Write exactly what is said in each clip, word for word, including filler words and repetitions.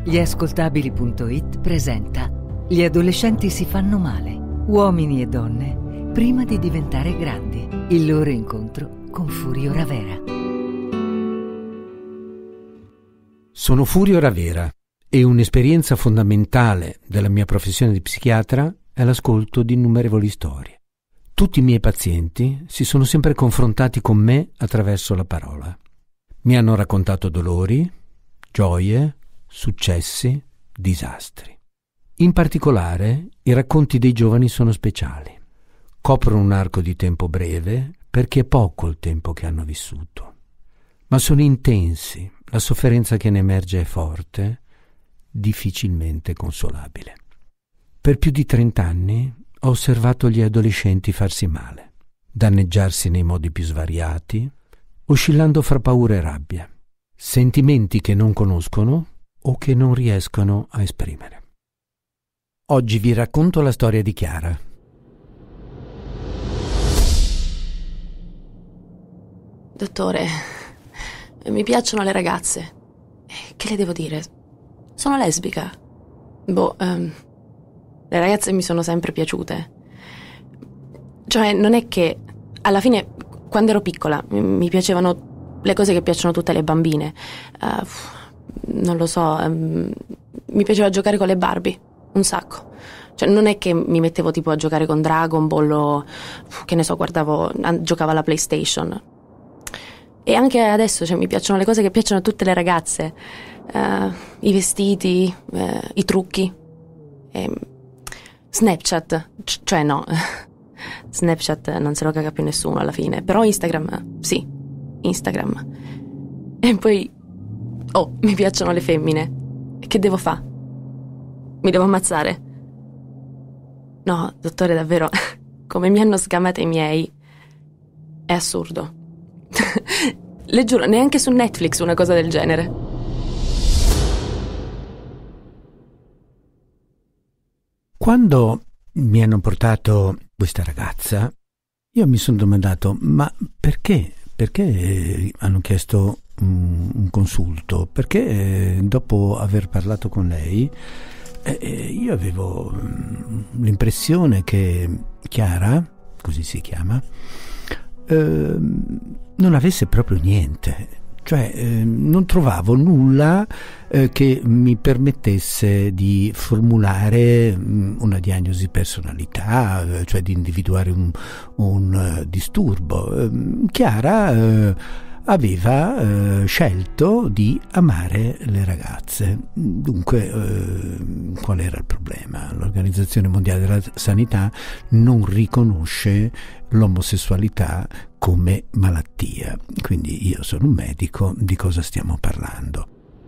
Gliascoltabili punto it presenta Gli adolescenti si fanno male. Uomini e donne prima di diventare grandi. Il loro incontro con Furio Ravera. Sono Furio Ravera e un'esperienza fondamentale della mia professione di psichiatra è l'ascolto di innumerevoli storie. Tutti i miei pazienti si sono sempre confrontati con me attraverso la parola. Mi hanno raccontato dolori, gioie, successi, disastri. In particolare, i racconti dei giovani sono speciali. Coprono un arco di tempo breve perché è poco il tempo che hanno vissuto. Ma sono intensi, la sofferenza che ne emerge è forte, difficilmente consolabile. Per più di trent'anni ho osservato gli adolescenti farsi male, danneggiarsi nei modi più svariati, oscillando fra paura e rabbia, sentimenti che non conoscono o che non riescono a esprimere. Oggi vi racconto la storia di Chiara. Dottore, mi piacciono le ragazze. Che le devo dire? Sono lesbica. Boh, um, le ragazze mi sono sempre piaciute. Cioè, non è che alla fine, quando ero piccola, mi piacevano le cose che piacciono a tutte le bambine. Uh, non lo so, um, mi piaceva giocare con le Barbie, un sacco. Cioè, non è che mi mettevo tipo a giocare con Dragon Ball o, che ne so, guardavo, giocavo alla PlayStation. E anche adesso, cioè, mi piacciono le cose che piacciono a tutte le ragazze. Uh, I vestiti, uh, i trucchi. E Snapchat, c- cioè no, Snapchat non se lo caga più nessuno alla fine. Però Instagram, sì, Instagram. E poi, oh, mi piacciono le femmine. Che devo fare? Mi devo ammazzare? No, dottore, davvero, come mi hanno sgamata i miei, è assurdo. Le giuro, neanche su Netflix una cosa del genere. Quando mi hanno portato questa ragazza, io mi sono domandato, ma perché? Perché hanno chiesto un, un consulto? Perché eh, dopo aver parlato con lei, eh, io avevo l'impressione che Chiara, così si chiama, eh, non avesse proprio niente. Cioè eh, non trovavo nulla eh, che mi permettesse di formulare mh, una diagnosi personalità, eh, cioè di individuare un, un uh, disturbo. Eh, Chiara eh, aveva eh, scelto di amare le ragazze. Dunque, eh, qual era il problema? L'Organizzazione Mondiale della Sanità non riconosce l'omosessualità come malattia. Quindi io sono un medico, di cosa stiamo parlando?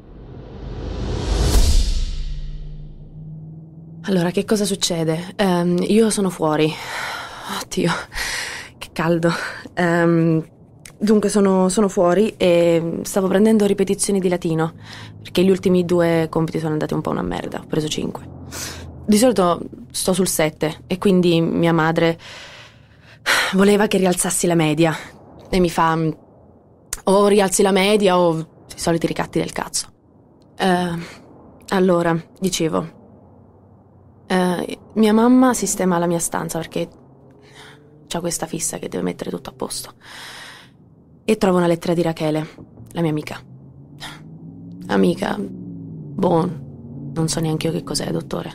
Allora, che cosa succede? Um, io sono fuori. Oddio, che caldo. Um, dunque sono, sono fuori e stavo prendendo ripetizioni di latino, perché gli ultimi due compiti sono andati un po' una merda, ho preso cinque. Di solito sto sul sette e quindi mia madre voleva che rialzassi la media e mi fa o rialzi la media o i soliti ricatti del cazzo. Uh, allora, dicevo, uh, mia mamma sistema la mia stanza perché c'ha questa fissa che deve mettere tutto a posto. E trovo una lettera di Rachele, la mia amica. Amica, boh, non so neanche io che cos'è, dottore.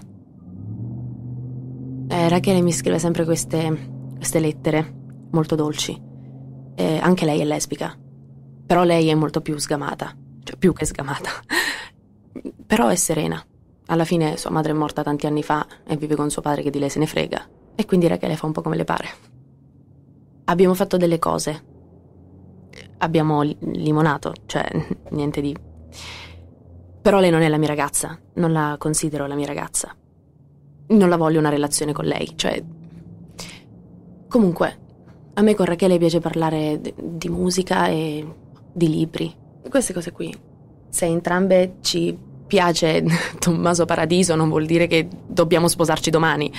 Eh, Rachele mi scrive sempre queste, queste lettere molto dolci. Eh, anche lei è lesbica, però lei è molto più sgamata, cioè più che sgamata. Però è serena. Alla fine sua madre è morta tanti anni fa e vive con suo padre che di lei se ne frega. E quindi Rachele fa un po' come le pare. Abbiamo fatto delle cose. Abbiamo limonato, cioè niente di... Però lei non è la mia ragazza, non la considero la mia ragazza. Non la voglio una relazione con lei, cioè... Comunque, a me con Rachele piace parlare d- di musica e di libri. Queste cose qui. Se entrambe ci piace Tommaso Paradiso non vuol dire che dobbiamo sposarci domani.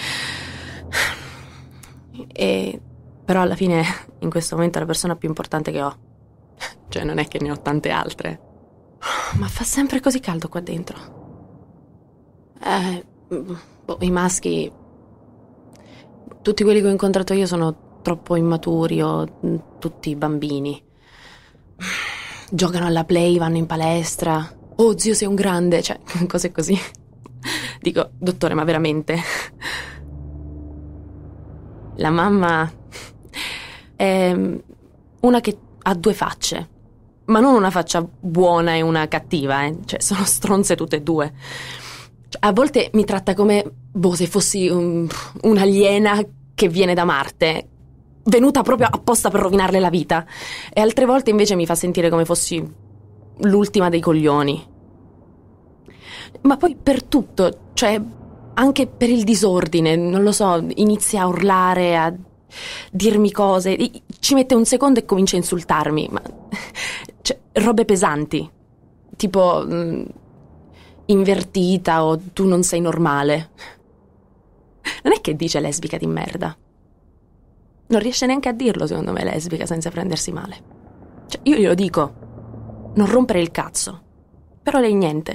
E... Però alla fine, in questo momento, è la persona più importante che ho. Cioè, non è che ne ho tante altre. Ma fa sempre così caldo qua dentro. Eh, boh, i maschi, tutti quelli che ho incontrato io sono troppo immaturi o tutti bambini. Giocano alla play, vanno in palestra. Oh, zio, sei un grande, cioè, cose così. Dico, dottore, ma veramente? La mamma è una che ha due facce, ma non una faccia buona e una cattiva, eh. Cioè, sono stronze tutte e due. Cioè, a volte mi tratta come, boh, se fossi un, un'aliena che viene da Marte, venuta proprio apposta per rovinarle la vita, e altre volte invece mi fa sentire come fossi l'ultima dei coglioni. Ma poi per tutto, cioè anche per il disordine, non lo so, inizia a urlare, a dirmi cose, ci mette un secondo e comincia a insultarmi, ma cioè, robe pesanti, tipo mh, invertita o tu non sei normale. Non è che dice lesbica di merda. Non riesce neanche a dirlo, secondo me, lesbica, senza prendersi male. Cioè, io glielo dico, non rompere il cazzo. Però lei niente.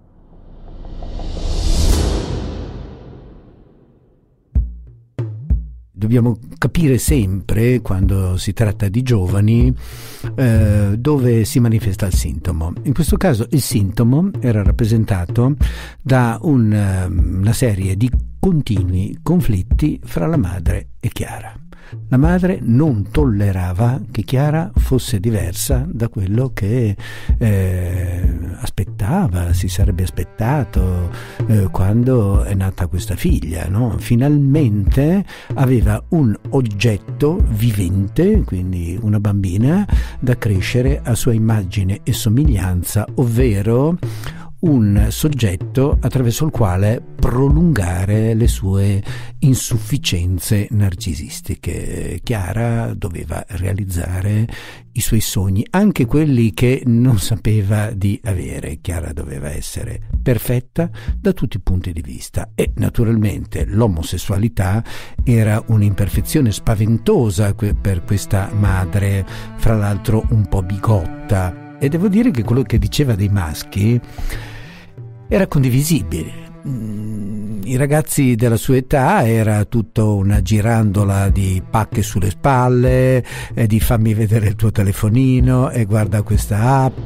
Dobbiamo capire sempre, quando si tratta di giovani, eh, dove si manifesta il sintomo. In questo caso il sintomo era rappresentato da un, una serie di continui conflitti fra la madre e Chiara. La madre non tollerava che Chiara fosse diversa da quello che eh, aspettava, si sarebbe aspettato eh, quando è nata questa figlia, no? Finalmente aveva un oggetto vivente, quindi una bambina, da crescere a sua immagine e somiglianza, ovvero un soggetto attraverso il quale prolungare le sue insufficienze narcisistiche. Chiara doveva realizzare i suoi sogni, anche quelli che non sapeva di avere. Chiara doveva essere perfetta da tutti i punti di vista e naturalmente l'omosessualità era un'imperfezione spaventosa per questa madre, fra l'altro un po' bigotta. E devo dire che quello che diceva dei maschi era condivisibile. I ragazzi della sua età era tutto una girandola di pacche sulle spalle, e di fammi vedere il tuo telefonino e guarda questa app.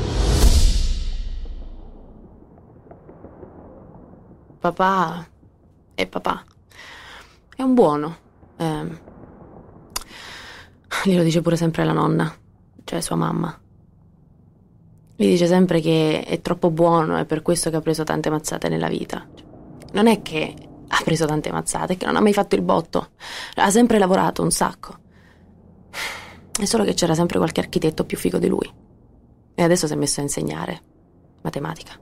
Papà è papà, è un buono. Eh, glielo dice pure sempre la nonna, cioè sua mamma. Mi dice sempre che è troppo buono, è per questo che ha preso tante mazzate nella vita. Non è che ha preso tante mazzate, è che non ha mai fatto il botto. Ha sempre lavorato un sacco. È solo che c'era sempre qualche architetto più figo di lui. E adesso si è messo a insegnare matematica.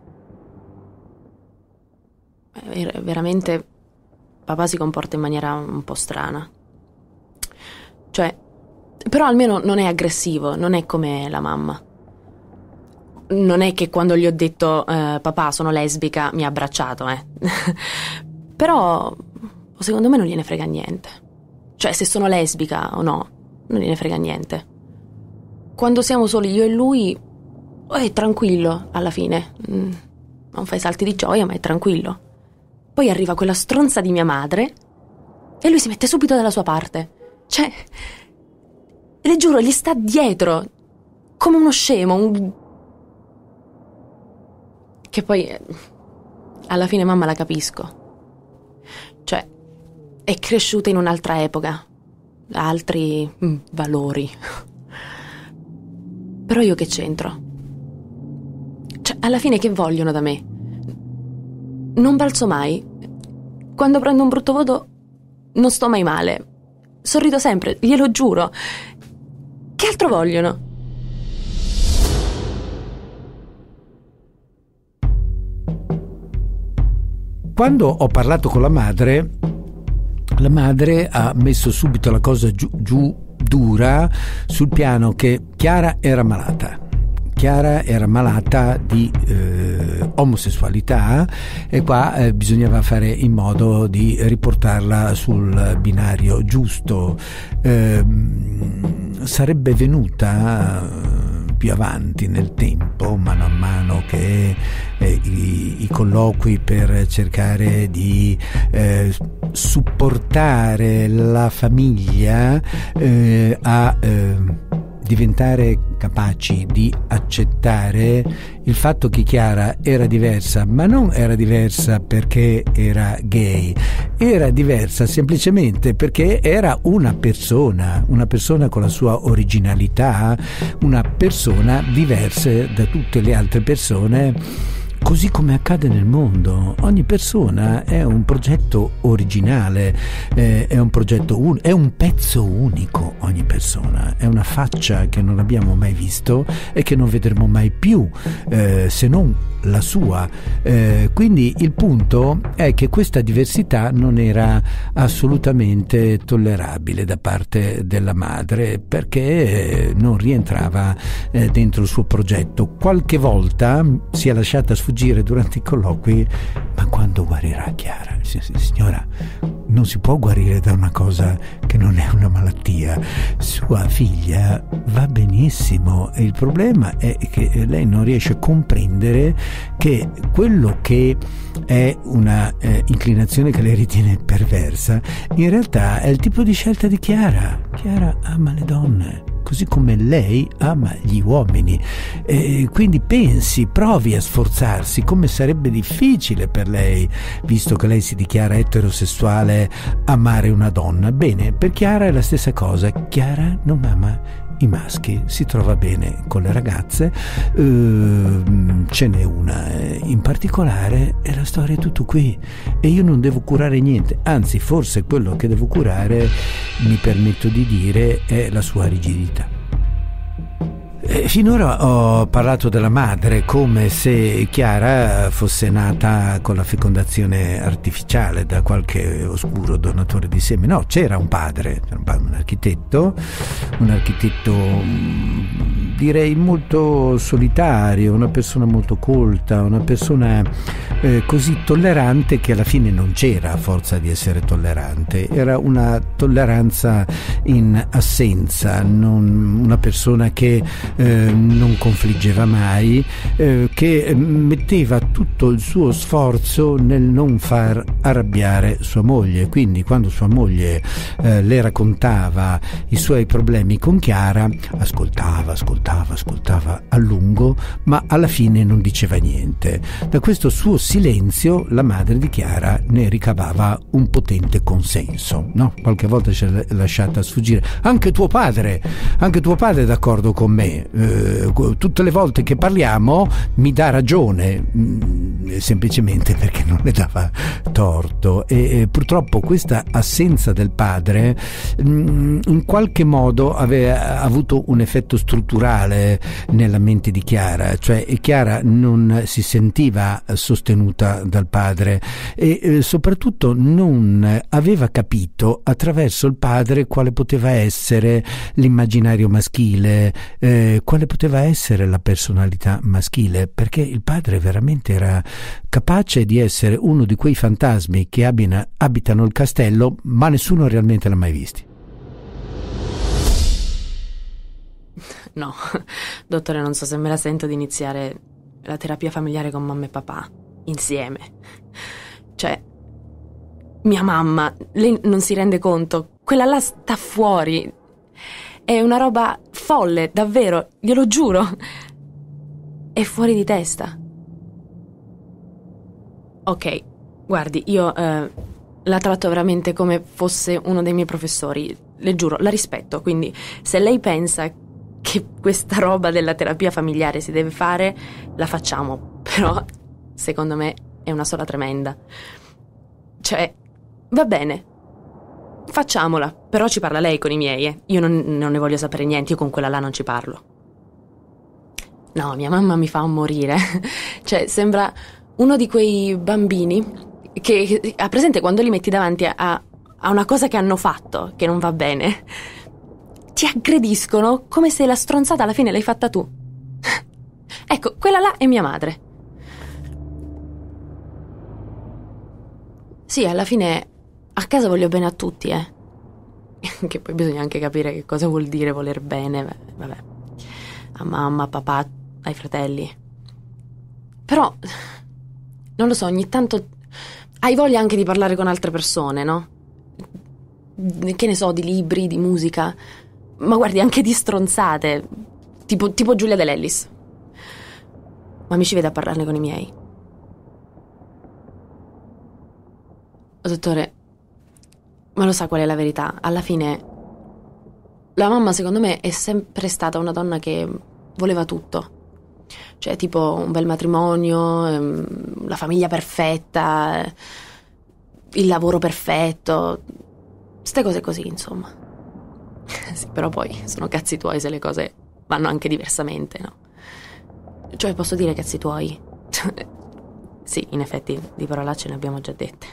Ver- veramente papà si comporta in maniera un po' strana. Cioè, però almeno non è aggressivo, non è come la mamma. Non è che quando gli ho detto eh, papà sono lesbica mi ha abbracciato, eh. Però secondo me non gliene frega niente. Cioè, se sono lesbica o no, non gliene frega niente. Quando siamo soli io e lui è tranquillo alla fine. Mm, non fai salti di gioia, ma è tranquillo. Poi arriva quella stronza di mia madre e lui si mette subito dalla sua parte. Cioè, le giuro, gli sta dietro come uno scemo, un... Che poi alla fine mamma la capisco. Cioè, è cresciuta in un'altra epoca, altri mm, valori. Però io che c'entro? Cioè, alla fine che vogliono da me? Non balzo mai. Quando prendo un brutto voto non sto mai male. Sorrido sempre, glielo giuro. Che altro vogliono? Quando ho parlato con la madre, la madre ha messo subito la cosa giù, giù dura sul piano che Chiara era malata. Chiara era malata di eh, omosessualità e qua eh, bisognava fare in modo di riportarla sul binario giusto. Eh, sarebbe venuta più avanti nel tempo, mano a mano giorno che eh, i, i colloqui per cercare di eh, supportare la famiglia eh, a eh, diventare capaci di accettare il fatto che Chiara era diversa, ma non era diversa perché era gay, era diversa semplicemente perché era una persona, una persona con la sua originalità, una persona diversa da tutte le altre persone. Così come accade nel mondo, ogni persona è un progetto originale, eh, è un progetto un, è un pezzo unico, ogni persona è una faccia che non abbiamo mai visto e che non vedremo mai più, eh, se non la sua. Eh, quindi il punto è che questa diversità non era assolutamente tollerabile da parte della madre, perché non rientrava eh, dentro il suo progetto. Qualche volta si è lasciata sfuggire durante i colloqui: ma quando guarirà Chiara? Signora, non si può guarire da una cosa che non è una malattia. Sua figlia va benissimo, e il problema è che lei non riesce a comprendere che quello che è una eh, inclinazione che lei ritiene perversa in realtà è il tipo di scelta di Chiara. Chiara ama le donne così come lei ama gli uomini, e quindi pensi, provi a sforzarsi come sarebbe difficile per lei, visto che lei si dichiara eterosessuale, amare una donna. Bene, per Chiara è la stessa cosa. Chiara non ama i maschi, si trova bene con le ragazze, uh, ce n'è una in particolare e la storia è tutto qui, e io non devo curare niente, anzi forse quello che devo curare, mi permetto di dire, è la sua rigidità. Eh, finora ho parlato della madre come se Chiara fosse nata con la fecondazione artificiale da qualche oscuro donatore di seme. No, c'era un padre, c'era un, padre, un architetto, un architetto direi molto solitario, una persona molto colta, una persona eh, così tollerante che alla fine non c'era a forza di essere tollerante, era una tolleranza in assenza, non una persona che Eh, non confliggeva mai, eh, che metteva tutto il suo sforzo nel non far arrabbiare sua moglie. Quindi quando sua moglie eh, le raccontava i suoi problemi con Chiara, ascoltava, ascoltava, ascoltava a lungo, ma alla fine non diceva niente. Da questo suo silenzio la madre di Chiara ne ricavava un potente consenso, no? Qualche volta ci è lasciata sfuggire: anche tuo padre, anche tuo padre è d'accordo con me. Eh, tutte le volte che parliamo mi dà ragione, mh, semplicemente perché non le dava torto, e, e purtroppo questa assenza del padre mh, in qualche modo aveva avuto un effetto strutturale nella mente di Chiara, cioè Chiara non si sentiva sostenuta dal padre e eh, soprattutto non aveva capito attraverso il padre quale poteva essere l'immaginario maschile, eh, quale poteva essere la personalità maschile, perché il padre veramente era capace di essere uno di quei fantasmi che abina, abitano il castello ma nessuno realmente l'ha mai visti. No, dottore, non so se me la sento di iniziare la terapia familiare con mamma e papà insieme. Cioè, mia mamma, lei non si rende conto, quella là sta fuori. È una roba folle, davvero, glielo giuro. È fuori di testa. Ok, guardi, io eh, la tratto veramente come fosse uno dei miei professori. Le giuro, la rispetto, quindi se lei pensa che questa roba della terapia familiare si deve fare, la facciamo. Però, secondo me, è una sola tremenda. Cioè, va bene, facciamola, però ci parla lei con i miei, eh. Io non, non ne voglio sapere niente, io con quella là non ci parlo. No, mia mamma mi fa morire. Cioè, sembra uno di quei bambini che ha presente quando li metti davanti a, a una cosa che hanno fatto, che non va bene. Ti aggrediscono come se la stronzata alla fine l'hai fatta tu. Ecco, quella là è mia madre. Sì, alla fine a casa voglio bene a tutti, eh. Che poi bisogna anche capire che cosa vuol dire voler bene. Vabbè. A mamma, a papà, ai fratelli. Però, non lo so, ogni tanto hai voglia anche di parlare con altre persone, no? Che ne so, di libri, di musica, ma guardi, anche di stronzate, tipo, tipo Giulia De Lellis. Ma mi ci vede a parlarne con i miei. Dottore, ma lo sa qual è la verità? Alla fine, la mamma secondo me è sempre stata una donna che voleva tutto. Cioè, tipo un bel matrimonio, ehm, la famiglia perfetta, eh, il lavoro perfetto, ste cose così, insomma. Sì, però poi sono cazzi tuoi se le cose vanno anche diversamente, no? Cioè, posso dire cazzi tuoi? Sì, in effetti, di parolacce ne abbiamo già dette.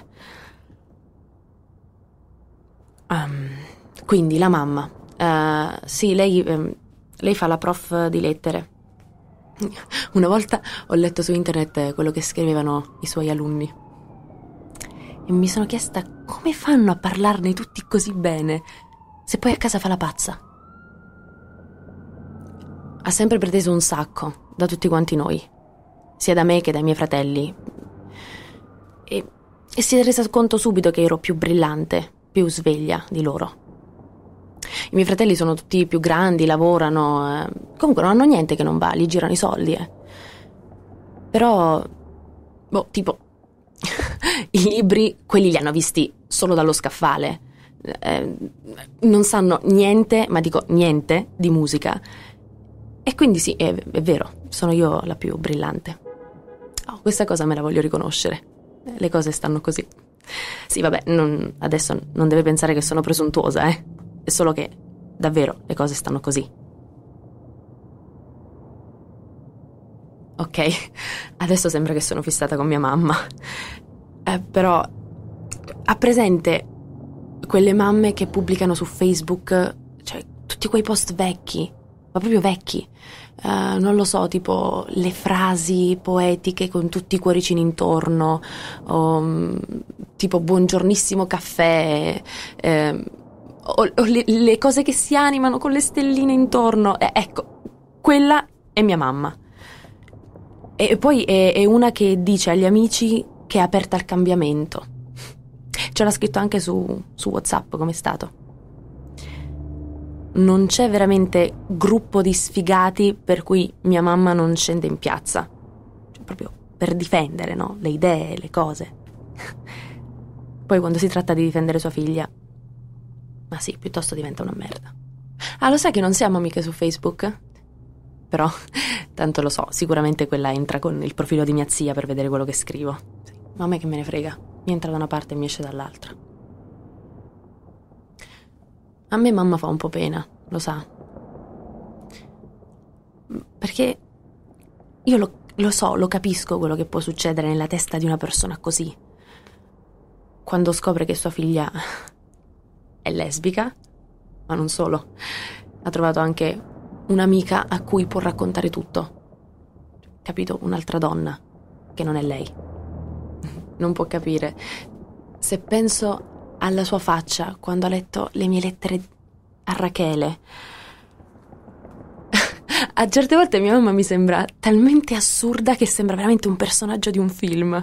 Um, quindi, la mamma. Uh, sì, lei, um, lei fa la prof di lettere. Una volta ho letto su internet quello che scrivevano i suoi alunni e mi sono chiesta come fanno a parlarne tutti così bene se poi a casa fa la pazza. Ha sempre preteso un sacco da tutti quanti noi, sia da me che dai miei fratelli, e, e si è resa conto subito che ero più brillante, più sveglia di loro. I miei fratelli sono tutti più grandi, lavorano, eh. Comunque non hanno niente che non va, gli girano i soldi, eh. Però, boh, tipo, i libri, quelli li hanno visti solo dallo scaffale. Eh, non sanno niente, ma dico niente, di musica. E quindi sì, è, è vero, sono io la più brillante. Oh, questa cosa me la voglio riconoscere. Le cose stanno così. Sì, vabbè, non, adesso non deve pensare che sono presuntuosa, eh. È solo che, davvero, le cose stanno così. Ok, adesso sembra che sono fissata con mia mamma. Eh, però, ha presente quelle mamme che pubblicano su Facebook, cioè, tutti quei post vecchi, ma proprio vecchi. Uh, non lo so, tipo le frasi poetiche con tutti i cuoricini intorno, o, um, tipo buongiornissimo caffè, eh, o, o le, le cose che si animano con le stelline intorno. Eh, ecco, quella è mia mamma. E poi è, è una che dice agli amici che è aperta al cambiamento. Ce l'ha scritto anche su, su WhatsApp, come è stato. Non c'è veramente gruppo di sfigati per cui mia mamma non scende in piazza. Cioè, proprio per difendere, no? Le idee, le cose. Poi quando si tratta di difendere sua figlia, ma sì, piuttosto diventa una merda. Ah, lo sai che non siamo amiche su Facebook? Però, tanto lo so, sicuramente quella entra con il profilo di mia zia per vedere quello che scrivo. Sì, ma a me che me ne frega, mi entra da una parte e mi esce dall'altra. A me mamma fa un po' pena, lo sa. Perché io lo, lo so, lo capisco quello che può succedere nella testa di una persona così. Quando scopre che sua figlia è lesbica, ma non solo. Ha trovato anche un'amica a cui può raccontare tutto. Capito? Un'altra donna, che non è lei. Non può capire. Se penso alla sua faccia quando ha letto le mie lettere a Rachele, a certe volte mia mamma mi sembra talmente assurda che sembra veramente un personaggio di un film.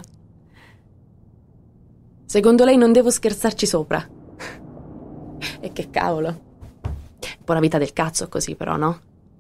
Secondo lei non devo scherzarci sopra. E che cavolo. Un po' una vita del cazzo così, però, no?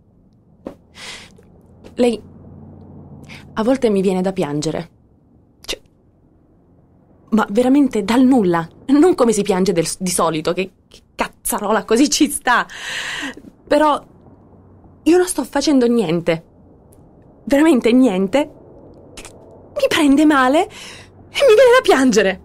Lei a volte mi viene da piangere. Cioè, ma veramente dal nulla. Non come si piange del, di solito, che, che cazzarola, così ci sta. Però io non sto facendo niente. Veramente niente. Mi prende male e mi viene da piangere.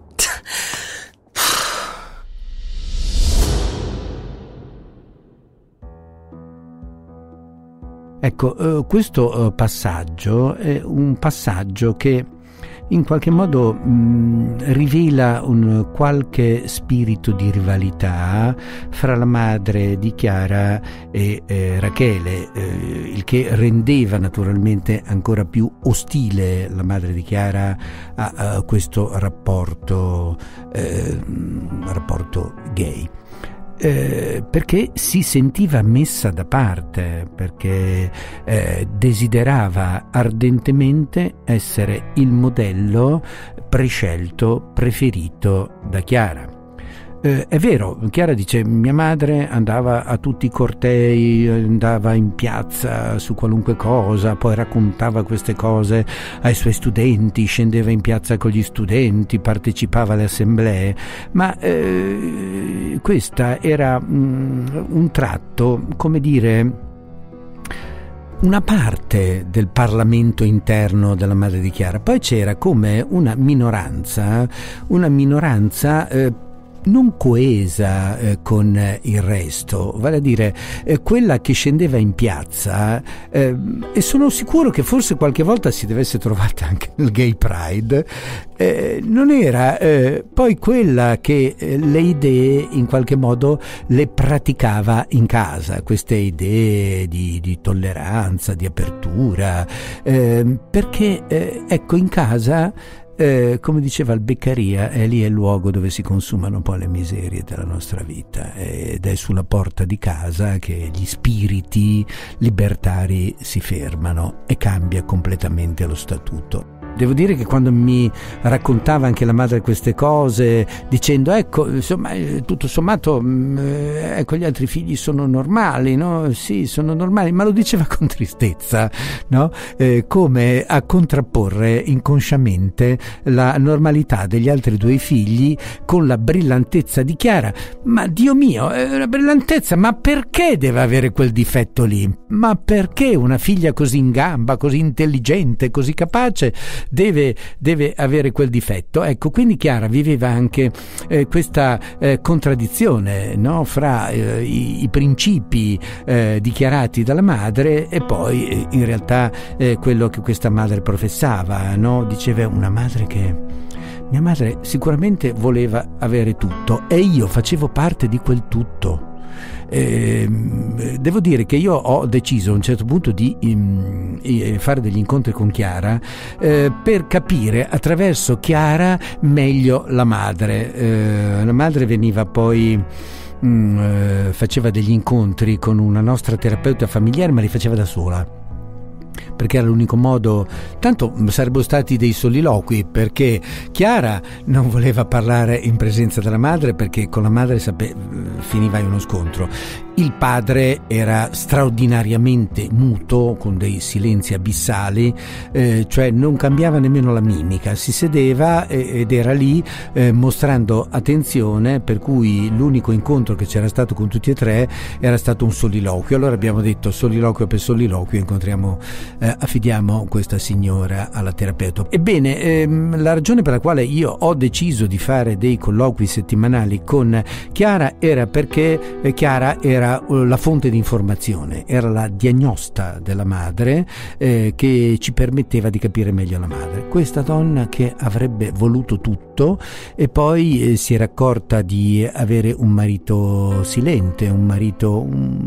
Ecco, eh, questo eh, passaggio è un passaggio che in qualche modo mh, rivela un qualche spirito di rivalità fra la madre di Chiara e eh, Rachele, eh, il che rendeva naturalmente ancora più ostile la madre di Chiara a, a questo rapporto, eh, rapporto gay. eh, perché si sentiva messa da parte, perché eh, desiderava ardentemente essere il modello prescelto, preferito da Chiara. Eh, è vero, Chiara dice: mia madre andava a tutti i cortei, andava in piazza su qualunque cosa, poi raccontava queste cose ai suoi studenti, scendeva in piazza con gli studenti, partecipava alle assemblee, ma eh, questa era mh, un tratto, come dire, una parte del Parlamento interno della madre di Chiara. Poi c'era come una minoranza, una minoranza eh, non coesa eh, con il resto, vale a dire eh, quella che scendeva in piazza, eh, e sono sicuro che forse qualche volta si deve essere trovata anche nel Gay Pride, eh, non era eh, poi quella che eh, le idee in qualche modo le praticava in casa, queste idee di, di tolleranza, di apertura, eh, perché eh, ecco, in casa, Eh, come diceva il Beccaria, è lì è il luogo dove si consumano un po' le miserie della nostra vita, ed è sulla porta di casa che gli spiriti libertari si fermano e cambia completamente lo statuto. Devo dire che quando mi raccontava anche la madre queste cose, dicendo ecco, insomma, tutto sommato ecco, gli altri figli sono normali, no? Sì, sono normali, ma lo diceva con tristezza, no? Eh, come a contrapporre inconsciamente la normalità degli altri due figli con la brillantezza di Chiara. Ma Dio mio, è una brillantezza, ma perché deve avere quel difetto lì? Ma perché una figlia così in gamba, così intelligente, così capace Deve, deve avere quel difetto? Ecco, quindi Chiara viveva anche eh, questa eh, contraddizione, no? Fra eh, i, i principi eh, dichiarati dalla madre e poi eh, in realtà eh, quello che questa madre professava, no? Diceva una madre che mia madre sicuramente voleva avere tutto e io facevo parte di quel tutto. Eh, devo dire che io ho deciso a un certo punto di um, fare degli incontri con Chiara eh, per capire attraverso Chiara meglio la madre. Eh, la madre veniva poi um, eh, faceva degli incontri con una nostra terapeuta familiare, ma li faceva da sola, perché era l'unico modo. Tanto sarebbero stati dei soliloqui, perché Chiara non voleva parlare in presenza della madre perché con la madre sape- finiva in uno scontro. Il padre era straordinariamente muto, con dei silenzi abissali, eh, cioè non cambiava nemmeno la mimica, si sedeva e- ed era lì eh, mostrando attenzione, per cui l'unico incontro che c'era stato con tutti e tre era stato un soliloquio. Allora abbiamo detto: soliloquio per soliloquio, incontriamo eh, affidiamo questa signora alla terapeuta. Ebbene, ehm, la ragione per la quale io ho deciso di fare dei colloqui settimanali con Chiara era perché eh, Chiara era la fonte di informazione, era la diagnosta della madre eh, che ci permetteva di capire meglio la madre. Questa donna che avrebbe voluto tutto e poi eh, si era accorta di avere un marito silente, un marito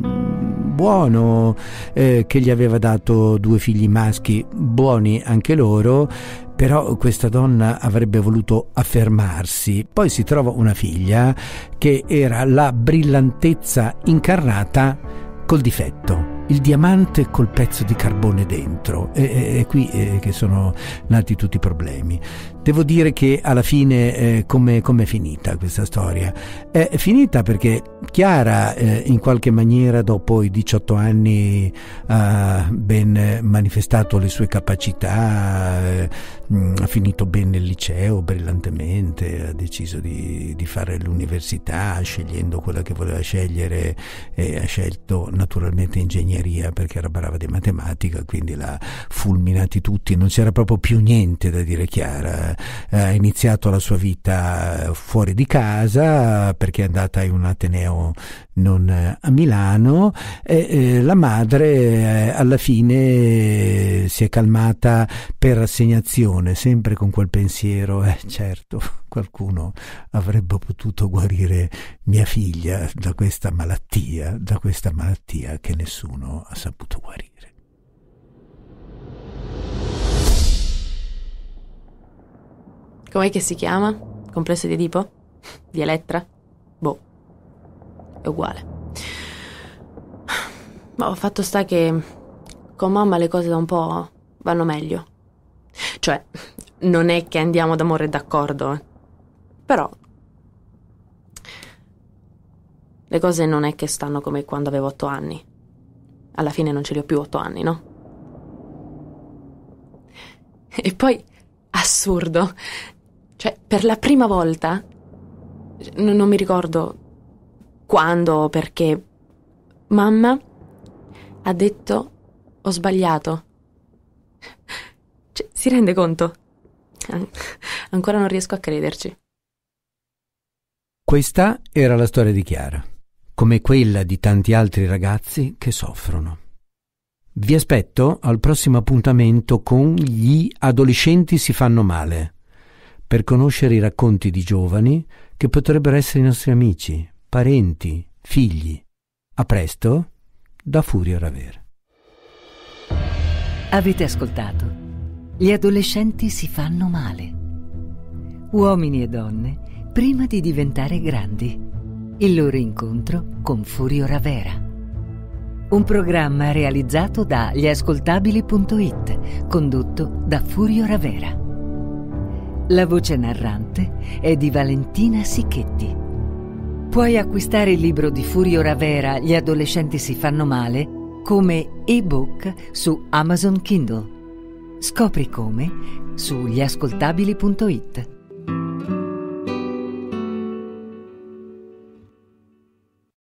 un, buono, eh, che gli aveva dato due figli maschi, buoni anche loro, però questa donna avrebbe voluto affermarsi. Poi si trova una figlia che era la brillantezza incarnata col difetto, il diamante col pezzo di carbone dentro, e è qui eh, che sono nati tutti i problemi. Devo dire che alla fine eh, come è finita questa storia? È finita perché Chiara eh, in qualche maniera dopo i diciotto anni ha ben manifestato le sue capacità, eh, ha finito bene il liceo brillantemente, ha deciso di, di fare l'università scegliendo quella che voleva scegliere e ha scelto naturalmente ingegneria perché era brava di matematica, quindi l'ha fulminati tutti, non c'era proprio più niente da dire. Chiara ha iniziato la sua vita fuori di casa perché è andata in un ateneo non a Milano e eh, la madre eh, alla fine si è calmata per rassegnazione, sempre con quel pensiero: eh certo, qualcuno avrebbe potuto guarire mia figlia da questa malattia, da questa malattia che nessuno ha saputo guarire. Com'è che si chiama? Complesso di Edipo? Di Elettra? Boh. è uguale. Ma fatto sta che con mamma le cose da un po' vanno meglio. Cioè, non è che andiamo d'amore d'accordo, eh. Però le cose non è che stanno come quando avevo otto anni. Alla fine non ce li ho più otto anni, no? E poi, assurdo, cioè, per la prima volta, n- non mi ricordo quando o perché, mamma ha detto: ho sbagliato. Cioè, si rende conto? An- ancora non riesco a crederci. Questa era la storia di Chiara, come quella di tanti altri ragazzi che soffrono. Vi aspetto al prossimo appuntamento con Gli adolescenti si fanno male, per conoscere i racconti di giovani che potrebbero essere i nostri amici, parenti, figli. A presto, da Furio Ravera. Avete ascoltato Gli adolescenti si fanno male. Uomini e donne prima di diventare grandi. Il loro incontro con Furio Ravera. Un programma realizzato da gliascoltabili punto it, condotto da Furio Ravera. La voce narrante è di Valentina Sicchetti. Puoi acquistare il libro di Furio Ravera, Gli adolescenti si fanno male, come ebook su Amazon Kindle. Scopri come su gliascoltabili punto it.